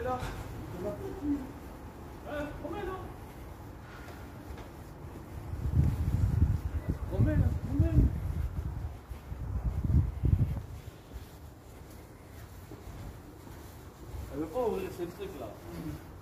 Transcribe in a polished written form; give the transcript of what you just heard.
là. Remets là. Remets là, remets. Elle veut pas ouvrir ces trucs là.